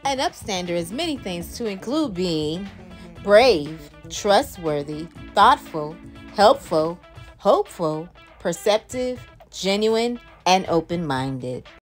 An upstander is many things to include being brave, trustworthy, thoughtful, helpful, hopeful, perceptive, genuine, and open-minded.